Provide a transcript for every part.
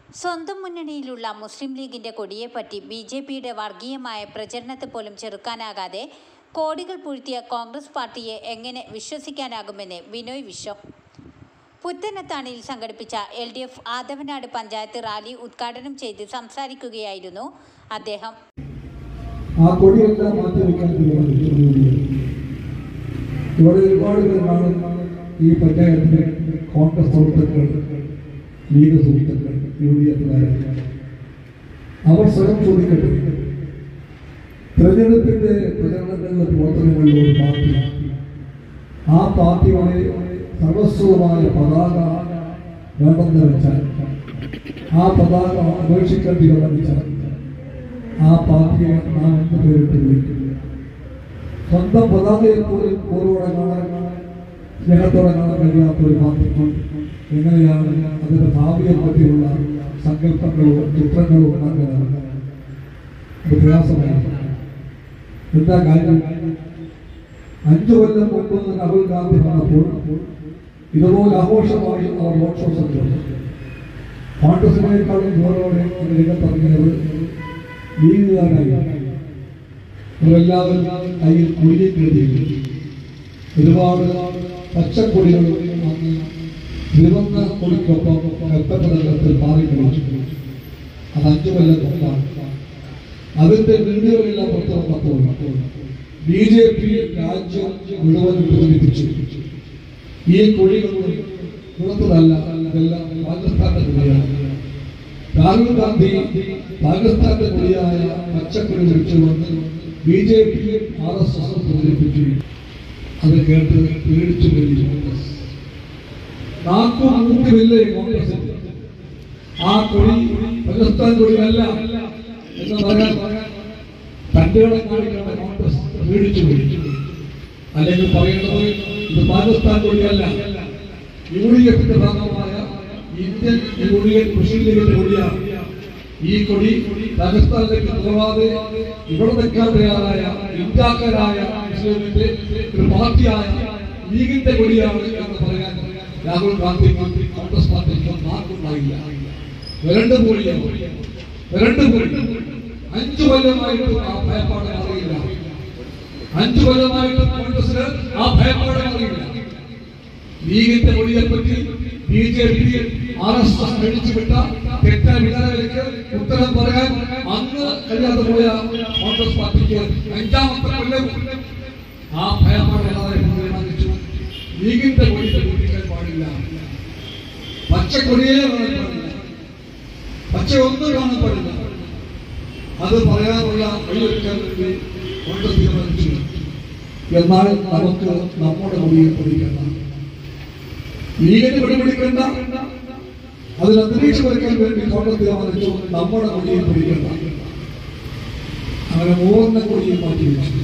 സ്വന്തം മുന്നണിയിലുള്ള മുസ്ലിം ലീഗിന്റെ കൊടിയെപ്പറ്റി ബി.ജെ.പിയുടെ വർഗീയമായ പ്രചരണത്തെ പോലും ചെറുക്കാനാകാതെ കോടികൾ പൂഴ്ത്തിയ കോൺഗ്രസ് പാർട്ടിയെ എങ്ങനെ വിശ്വസിക്കാനാകുമെന്ന് ബിനോയ് വിശ്വം പുത്തനത്താണിയിൽ സംഘടിപ്പിച്ച LDF ആദവനാട് പഞ്ചായത്ത് റാലി ഉദ്ഘാടനം ചെയ്ത് സംസാരിക്കുകയായിരുന്നു അദ്ദേഹം. ഈ പഞ്ചായത്തിലെ കോൺഗ്രസ് സുഹൃത്തുക്കൾ, ലീഗ് സുഹൃത്തുക്കൾ, UDF-കാരെ അവർ സ്വയം ചോദിക്കട്ടെ, തെരഞ്ഞെടുപ്പിന്റെ പ്രചരണങ്ങളുടെ പ്രവർത്തനങ്ങളിലുള്ള ഒരു പാർട്ടി, ആ പാർട്ടിയുടെ സർവസ്വമായ പതാക വേണ്ടെന്ന് വെച്ചാൽ, ആ പതാക ഉപേക്ഷിക്കേണ്ടി വന്നിച്ചാൽ ആ പാർട്ടിയെ നാം എന്ത് പേരിട്ട് വിളിക്കും? സ്വന്തം പതാകയെ പോലും ഓരോടെ കാണാൻ സ്നേഹത്തോടെ കാണാൻ കഴിയാത്ത ഒരു പാർട്ടിക്ക് എങ്ങനെയാണ് അതിന്റെ ഭാവിയെ പറ്റിയുള്ള സങ്കല്പങ്ങളോ ചിത്രങ്ങളോ ഉണ്ടാക്കാനാണ്? അത് പ്രയാസമായിരിക്കും. എന്താ കാര്യം? 5 കൊല്ലം മുമ്പ് രാഹുൽ ഗാന്ധി വന്നപ്പോൾ ഇതുപോലെ ആഘോഷമായി അവർ റോഡ് ഷോ സംഘടിപ്പിച്ചു. കോൺഗ്രസിനേക്കാളും ജോറോടെ രംഗത്തിറങ്ങിയത് ലീഗുകാരായി. അവരെല്ലാവരും കയ്യിൽ കുഴിയും കരുതിയിരുന്നു. ഒരുപാട് പച്ചക്കൊടികൾ വന്ന് ചുവന്ന കൊടിക്കൊപ്പം കൽപ്പറ്റനഗരത്തിൽ മാറി കളിച്ചു. അത് 5 കൊല്ലം മുമ്പാണ്. അതിന്റെ വീഡിയോകളെല്ലാം പുറത്തു വന്നപ്പോൾ BJP രാജ്യം മുഴുവൻ പ്രചരിപ്പിച്ചു. ഈ കൊടികൾ പുറത്തതല്ല, ഇതെല്ലാം പാകിസ്ഥാന്റെ കൊടിയാണ്. രാഹുൽ ഗാന്ധി പാകിസ്ഥാന്റെ കൊടിയായ പച്ചക്കൊടി വിളിച്ചുകൊണ്ട് BJP RSS പ്രചരിപ്പിച്ചു. അത് കേട്ട് പേടിച്ചു കഴിഞ്ഞു കോൺഗ്രസ്. നാക്കും മൂക്കുമില്ലേ കോൺഗ്രസ്? ആ കൊടി പാകിസ്ഥാൻ കൊടിയല്ല എന്ന് പറയാൻ തന്റെ ഇടം കാണിക്കാണ് കോൺഗ്രസ് പേടിച്ചു പോയി. അല്ലെങ്കിൽ പറയേണ്ടത് ഇത് പാകിസ്ഥാൻ കൊടിയല്ല, UDF-ന്റെ ഭാഗമായ ഇന്ത്യൻ യൂണിയൻ മുസ്ലിം ലീഗിന്റെ കൊടിയാണ്. ഈ കൊടി പാകിസ്ഥാനിലേക്ക് പോകാതെ ഇവിടെ നിൽക്കാൻ തയ്യാറായ ഇന്ത്യക്കാരായ മുസ്ലിമിന്റെ ഒരു പാർട്ടിയായ ലീഗിന്റെ കൊടിയാണ് എന്ന് പറയാൻ രാഹുൽ ഗാന്ധി കോൺഗ്രസ് പാർട്ടിക്ക് നാക്കുണ്ടായില്ല. വരണ്ടു പോയി. 5 കൊല്ലമായിട്ട് ആ ഭയപ്പാട് അറിയില്ല. 5 കൊല്ലമായിട്ട് കോൺഗ്രസിന് ആ ഭയപ്പാട് അറിയില്ല. ലീഗിന്റെ കൊടിയെപ്പറ്റി BJP RSS മേടിച്ചുവിട്ട തെറ്റായ വികാരങ്ങൾക്ക് ഉത്തരം പറയാൻ അന്ന് കഴിയാതെ പോയ കോൺഗ്രസ് പാർട്ടിക്ക് 5ാമത്തെ കൊല്ലം ആ ഭയപ്പാട് തീരുമാനിച്ചു. ലീഗിന്റെ കൊടിയെ പൊട്ടിക്കാൻ പാടില്ല, പച്ചക്കൊടിയെ കാണാൻ പാടില്ല, പച്ച ഒന്നും കാണാൻ പാടില്ല. അത് പറയാനുള്ള വഴിയൊരുക്കാൻ വേണ്ടി കോൺഗ്രസ് തീരുമാനിച്ചു. എന്നാൽ നമുക്ക് നമ്മുടെ കൊടിയെ പൊടിക്കണ്ട, ലീഗിന് കൊടി പിടിക്കണ്ട, അതിന് അന്തരീക്ഷം ഒരുക്കാൻ വേണ്ടി കോൺഗ്രസ് തീരുമാനിച്ചു നമ്മുടെ കൊടിയെ പിടിക്കണ്ട. അങ്ങനെ 3 കൊടിയെ മാറ്റിവെച്ചു.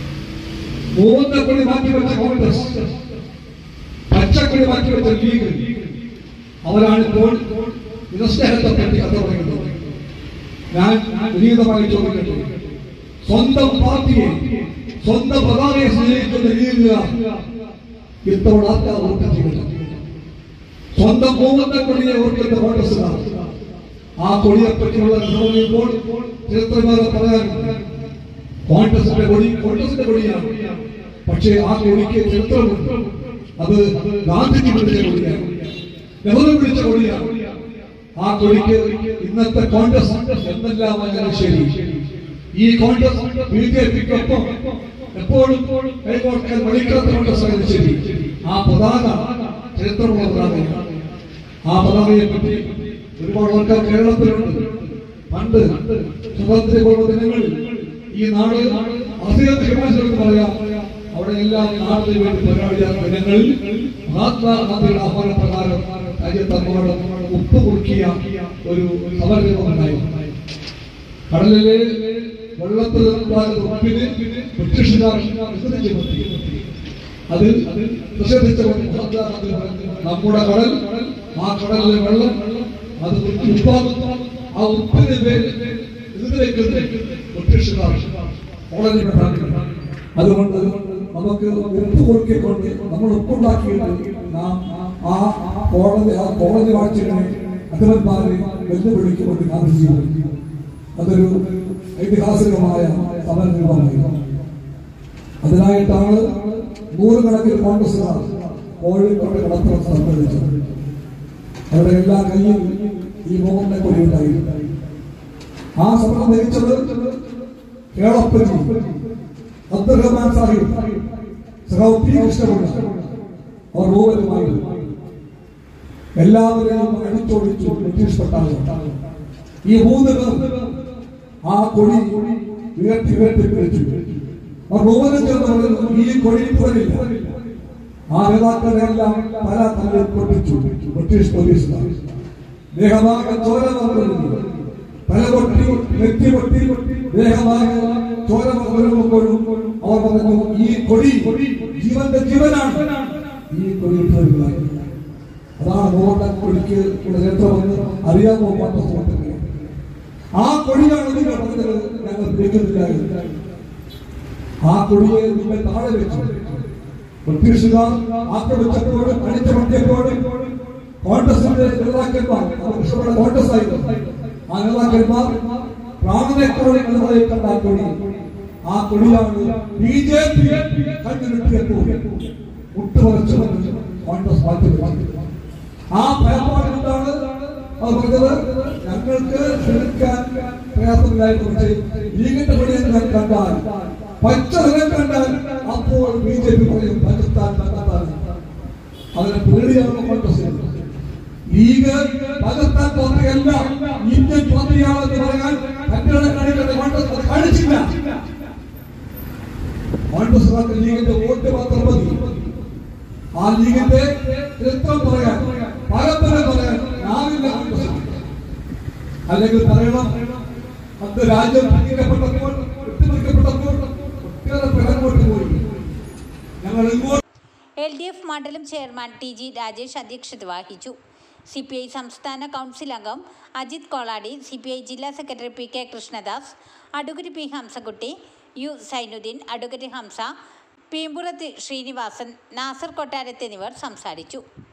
3 കൊടി മാറ്റിവെച്ച കോൺഗ്രസ്, പച്ചക്കൊടി മാറ്റിവെച്ച ലീഗ്, അവരാണിപ്പോൾ നിസ്നേഹത്തെ പറ്റി കഥ പറയുന്നത്. ഞാൻ വിനീതമായി ചോദിക്കട്ടെ, സ്വന്തം പാർട്ടിയെ, സ്വന്തം പതാകയെ സ്നേഹിക്കുന്ന ലീഗുകാർ ഇത്തവണ ആർക്കാ വോട്ട് ചെയ്യണം? സ്വന്തം 3 കൊടിയെ ഓർക്കുന്ന കോൺഗ്രസുകാർ. ആ കൊടിയെ പറ്റിയുള്ള ഇപ്പോൾ ചരിത്രമാരെ പറയാനുണ്ട്. കോൺഗ്രസിന്റെ കൊടി കോൺഗ്രസിന്റെ കൊടിയാണ്, പക്ഷേ ആ കൊടിക്ക് ചരിത്രമുണ്ട്. അത് ഗാന്ധിജി പിടിച്ച കൊടിയാണ്, നെഹ്റു പിടിച്ച കൊടിയാണ്. ആ കൊടിക്ക് ഇന്നത്തെ കോൺഗ്രസ് എന്തെല്ലാമായാലും ശരി, ഈ കോൺഗ്രസ് BJP-ക്കൊപ്പം എപ്പോഴും കൈകോർക്കാൻ മടിക്കാത്ത കോൺഗ്രസ് ആയാലും ശരി, ആ പതാക ചരിത്രമുള്ള പതാകയാണ്. ആ പതാകയെ പറ്റി ഒരുപാട് ആൾക്കാർ കേരളത്തിലുണ്ട്. പണ്ട് സ്വാതന്ത്ര്യപൂർവ്വ ദിനങ്ങളിൽ ഈ നാട് അധികം പറയാം, അവിടെ എല്ലാം നാടിന് വേണ്ടി പരിപാടിയായ ദിനങ്ങളിൽ മഹാത്മാഗാന്ധിയുടെ ആഹ്വാനപ്രകാരം രാജ്യത്തമ്മോട് ഉപ്പ് കുറുക്കിയ ഒരു സമരരൂപമുണ്ടായി. കടലിലെ വെള്ളത്തിൽ ഉണ്ടാകുന്ന ഉപ്പിന് ബ്രിട്ടീഷുകാർ വിസർജിച്ചു നിർത്തി. അതിൽ നിഷേധിച്ചുകൊണ്ട് മഹാത്മാഗാന്ധി നമ്മുടെ കടൽ, ആ കടലിലെ വെള്ളം അത് ഉപ്പാകുന്നു. ആ ഉപ്പിന് പേര് ഇതിലേക്ക് ബ്രിട്ടീഷുകാർ കോളനി പ്രധാനികൾ. അതുകൊണ്ട് നമുക്ക് ഉപ്പ് കുറുക്കിക്കൊണ്ട് നമ്മൾ ഉപ്പുണ്ടാക്കിയിട്ട് നാം ആ കോളനി വാഴ്ചകളെ അധിപന്മാരെ വെല്ലുവിളിക്കുമെന്ന് ഗാന്ധിജി പറഞ്ഞു. അതൊരു ഐതിഹാസികമായ സമരരൂപമായിരുന്നു. അതിനായിട്ടാണ് നൂറുകണക്കിന് കോൺഗ്രസുകാർ കോഴിക്കോട് കടപ്പുറം സംഘടിച്ചത്. അവരുടെ എല്ലാ കയ്യിൽ ഈ മോഹന്റെ കൊടി ഉണ്ടായിരുന്നു. ആ സമരം നയിച്ചത് കേളപ്പജി, അബ്ദുറഹ്മാൻ സാഹിബ്, സഖാവ് പി കൃഷ്ണപിള്ള അവർ മൂവരുമായിരുന്നു. എല്ലാവരെയും അടിച്ചോടിച്ചു ബ്രിട്ടീഷ് പട്ടാളം. ഈ മൂന്ന് പേർ ആ കൊടി ഉയർത്തി പിടിച്ചു. അവർ മൂവരും ചേർന്ന് ഈ കൊടി പോലില്ല. ആ നേതാക്കളെല്ലാം പല തലയിൽ പൊട്ടിച്ചു ബ്രിട്ടീഷ് പോലീസുകാർ. ദേഹമാകെ ചോര വന്നു, തല പൊട്ടി, നെറ്റി പൊട്ടി, ദേഹമാകെ ചോര വരുമ്പോഴും അവർ പറഞ്ഞു, ഈ കൊടി ജീവന്റെ ജീവനാണ്, ഈ കൊടി ഇട്ടില്ല. അതാണ് മോഹൻലാൽ കൊടിക്ക് ചരിത്രമെന്ന് അറിയാമോ? ആ കൊടിയാണ് നിങ്ങൾ പറഞ്ഞത് ഞങ്ങൾ പിടിക്കുന്നില്ല. ആ കൊടിയെ നിങ്ങൾ താഴെ വെച്ചു. ബ്രിട്ടീഷുകാർ ആക്രമിച്ചപ്പോഴും അടിച്ചമർത്തിയപ്പോഴും കോൺഗ്രസിന്റെ നേതാക്കന്മാർ, കോൺഗ്രസ് ആയിരുന്നു, ആ നേതാക്കന്മാർ പ്രാണനേക്കോടെ നിലനിൽ കണ്ട ആ കൊടി, ആ കൊടിയാണ് BJP കണ്ടുകിട്ടിയപ്പോൾ മുട്ടുവരച്ചു കോൺഗ്രസ് മാറ്റി. ആ ഭയപ്പാടുകൊണ്ടാണ് അവർ പറഞ്ഞത്, ഞങ്ങൾക്ക് ക്ഷണിക്കാൻ പ്രയാസമില്ലായിരുന്നു, പക്ഷേ ലീഗിന്റെ കൊടിയെ ഞാൻ കണ്ടാൽ, പച്ച നിലം കണ്ടാൽ അപ്പോൾ BJP പറയും പാകിസ്ഥാൻ പാകിസ്ഥാൻ. അതിനെ പേടിയാണ് കോൺഗ്രസ്. ലീഗ് പാകിസ്ഥാൻ പാർട്ടിയല്ല, ഇന്ത്യൻ പാർട്ടിയാണെന്ന് പറയാൻ കാണിക്കുന്ന കോൺഗ്രസ് അത് കാണിച്ചില്ല. കോൺഗ്രസ് ലീഗിന്റെ വോട്ട് മാത്രം മതി. ആ ലീഗിന്റെ ചരിത്രം പറയാൻ, പാരമ്പര്യം പറയാൻ ഞാനില്ല കോൺഗ്രസ്. അല്ലെങ്കിൽ പറയണം, അന്ന് രാജ്യം ഭീകരപ്പെട്ടപ്പോൾ, വെട്ടിമറിക്കപ്പെട്ടപ്പോൾ ഒട്ടേറെ പിറകോട്ട് പോയി. ഞങ്ങൾ ഇങ്ങോട്ട് LDF മണ്ഡലം ചെയർമാൻ TG രാജേഷ് അധ്യക്ഷത വഹിച്ചു. CPI സംസ്ഥാന കൗൺസിൽ അംഗം അജിത് കോളാടി, CPI ജില്ലാ secretary PK Krishnadas, advocate P Hamsakutty, U Sainuddin, advocate Hamsa, Peempurath Sreenivasan, Nasar Kottarath എന്നിവർ സംസാരിച്ചു.